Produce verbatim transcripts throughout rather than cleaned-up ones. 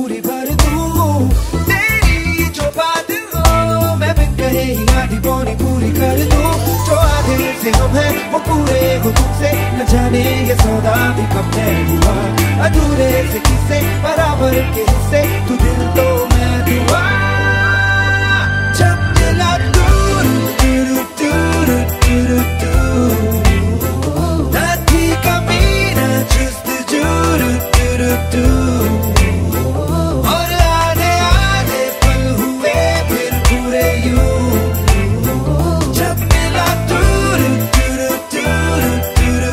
पूरी भर दूं। तेरी जो बात हो मैं बिन कहे ही आधी पौनी पूरी कर दूं। जो आधे से हम हैं वो पूरे हो तुमसे, न जाने ये सौदा भी कब तय हुआ। अधूरे से किस्से बराबर के हिस्से, तू दिल तो मैं दुआ। जब मिला दूर दूर दूर दूर दूर, ना थी कमी ना जुस्तजू दूर दूर, और आधे आधे पल हुए फिर पूरे यूं। जब मिला दूर दूर दूर दूर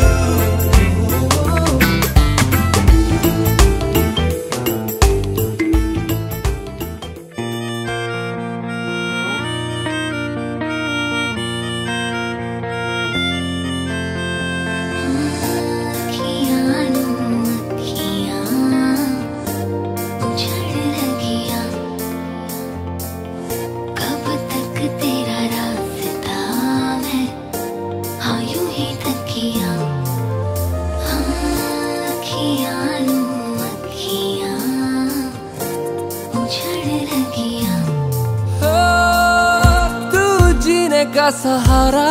का सहारा,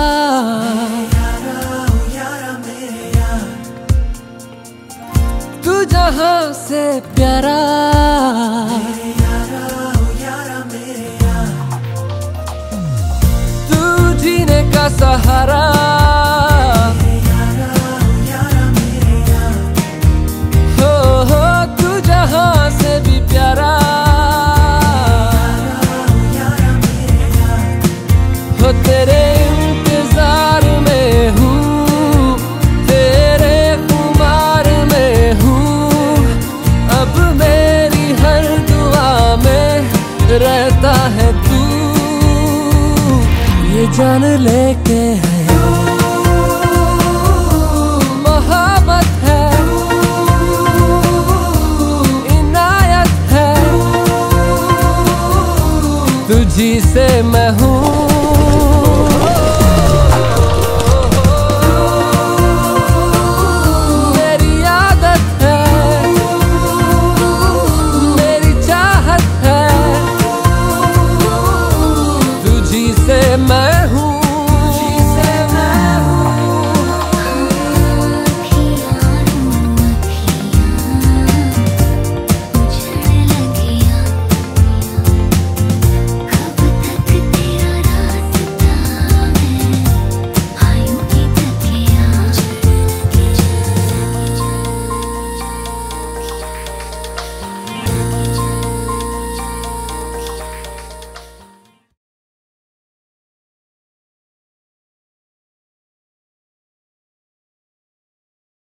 तू जहां से प्यारा, तू जीने का सहारा, हो हो तू जहां से भी प्यारा। तेरे इंतजार में हूँ, तेरे खुमार में हूँ, अब मेरी हर दुआ में रहता है तू। ये जान लेके